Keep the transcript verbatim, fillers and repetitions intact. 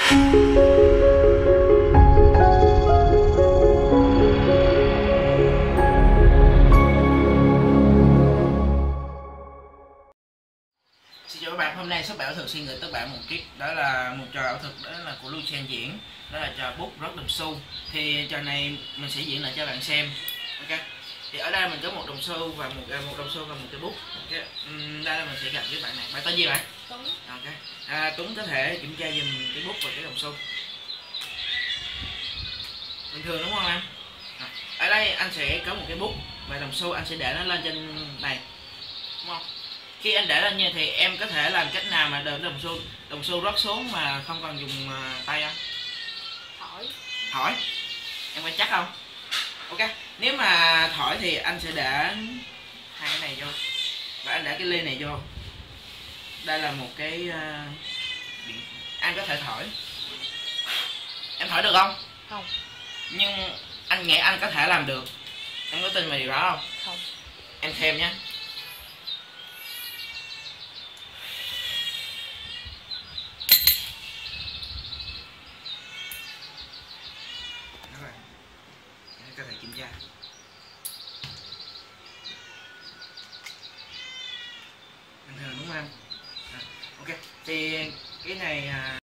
Xin chào các bạn, hôm nay shop Bảo Thực xin gửi tới bạn một trick, đó là một trò ảo thực, đó là của Lưu Chen diễn, đó là trò bút rớt đồng xu. Thì trò này mình sẽ diễn lại cho bạn xem. Ok. Thì ở đây mình có một đồng xu và một một đồng xu và một cái bút. Ok. Uhm, đây là mình sẽ gặp với bạn này. Bạn tên gì bạn? Tuấn. Ok. À, Tuấn có thể kiểm tra dùm cái bút và cái đồng xu. Bình thường đúng không em? À, ở đây anh sẽ có một cái bút và đồng xu, anh sẽ để nó lên trên này, đúng không? Khi anh để lên như thì em có thể làm cách nào mà đợi đồng xu đồng xu rớt xuống mà không cần dùng uh, tay không? Thổi. Thổi. Em có chắc không? Ok. Nếu mà thổi thì anh sẽ để hai cái này vô và anh để cái ly này vô. Đây là một cái uh, anh có thể thổi. Em thổi được không? Không. Nhưng anh nghĩ anh có thể làm được. Em có tin vào điều đó không? Không. Em thêm nhé. Có thể kiểm tra. Bình thường đúng không? À, ok. Thì cái này